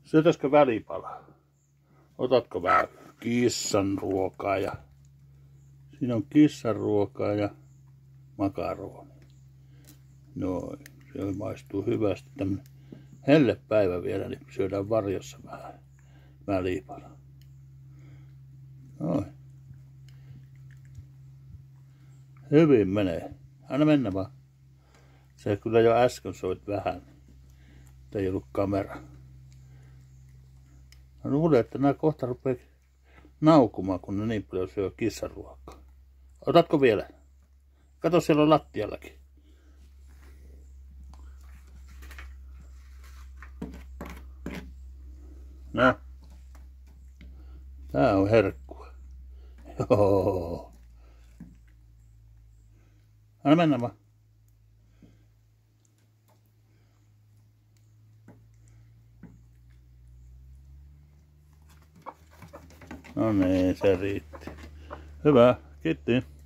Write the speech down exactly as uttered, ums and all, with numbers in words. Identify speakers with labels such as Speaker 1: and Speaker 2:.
Speaker 1: Syötäisikö välipala? Otatko vähän kissan ruokaa ja... Siinä on kissan ruokaa ja makaroni. Noin, se maistuu hyvästi. Tämmönen hellepäivä vielä, niin syödään varjossa vähän välipala. Noin. Hyvin menee. Anna mennä vaan. Se kyllä jo äsken soit vähän. Että ei ollut kamera. Mä luulen, että nää kohta rupee naukumaan, kun ne niin paljon syö kissanruokaa. Otatko vielä? Kato, siellä on lattiallakin. No. Tää on herkkua. Joo. Anna mennä vaan. No niin, se riitti. Hyvä, kiitti.